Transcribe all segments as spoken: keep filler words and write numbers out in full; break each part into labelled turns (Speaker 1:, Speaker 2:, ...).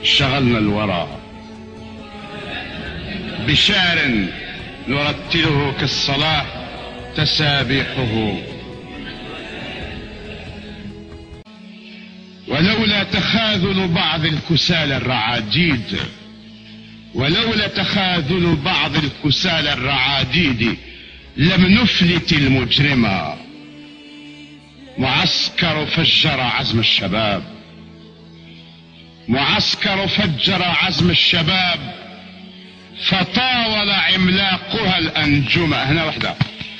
Speaker 1: شغلنا الورى بشعر نرتله كالصلاة تسابيحه. ولولا تخاذل بعض الكسالى الرعاديد ولولا تخاذل بعض الكسالى الرعاديد لم نفلت المجرما. معسكر فجر عزم الشباب معسكر فجر عزم الشباب فطاول عملاقها الأنجم. هنا واحدة.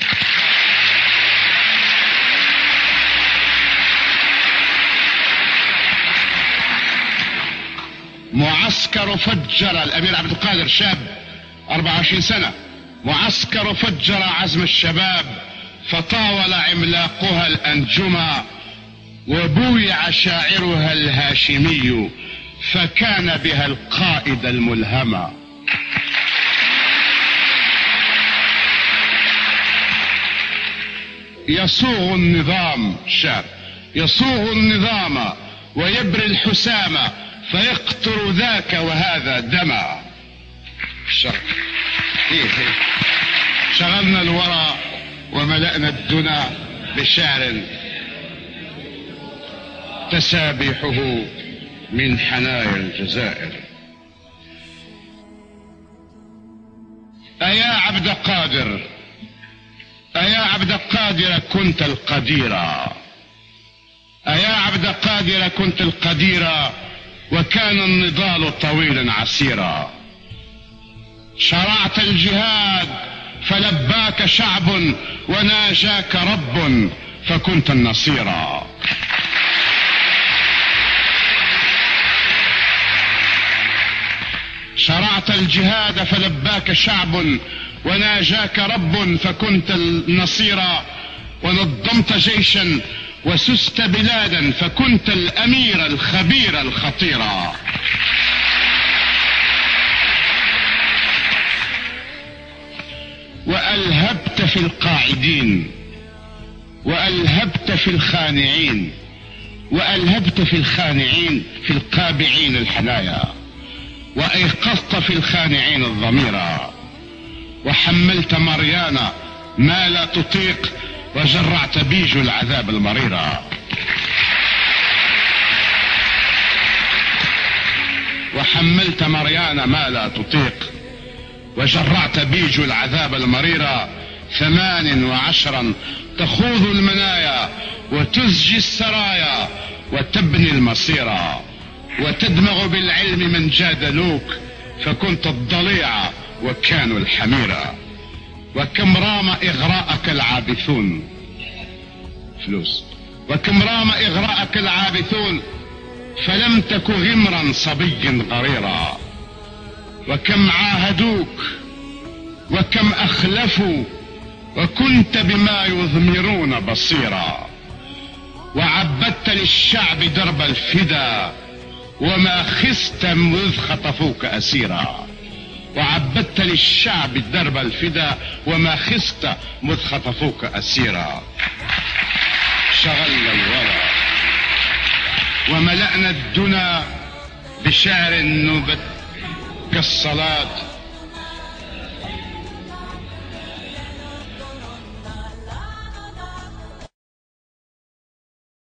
Speaker 1: معسكر فجر الأمير عبد القادر شاب أربعة وعشرين سنة. معسكر فجر عزم الشباب فطاول عملاقها الأنجما وبويع شاعرها الهاشمي فكان بها القائد الملهما. يصوغ النظام شاب يصوغ النظام ويبري الحسام فيقطر ذاك وهذا دما. شغلنا الورى وملأنا الدنا بشعر تسابيحه من حنايا الجزائر. أيا عبد قادر أيا عبد قادر كنت القديرا أيا عبد قادر كنت القديرا وكان النضال طويلا عسيرا. شرعت الجهاد فلباك شعب وناجاك رب فكنت النصيرا. شرعت الجهاد فلباك شعب وناجاك رب فكنت النصيرا. ونظمت جيشا وسست بلادا فكنت الأمير الخبير الخطيرا. وألهبت في القاعدين وألهبت في الخانعين وألهبت في الخانعين في القابعين الحنايا وأيقظت في الخانعين الضميرا. وحملت مريانا ما لا تطيق وجرعت بيج العذاب المريرا. وحملت مريانا ما لا تطيق وجرعت بيج العذاب المريرا. ثمان وعشرا تخوض المنايا وتزجي السرايا وتبني المصيرا. وتدمغ بالعلم من جادلوك فكنت الضليع وكانوا الحميرا. وكم رام إغراءك العابثون فلوس وكم رام إغراءك العابثون فلم تك غمرا صبي غريرا. وكم عاهدوك وكم أخلفوا وكنت بما يضمرون بصيرا. وعبدت للشعب درب الفدا وما خست مذ خطفوك أسيرا. وعبدت للشعب درب الفدا وما خست مذ خطفوك أسيرا. شغلنا الورى وملأنا الدنا بشعر نبت كالصلاة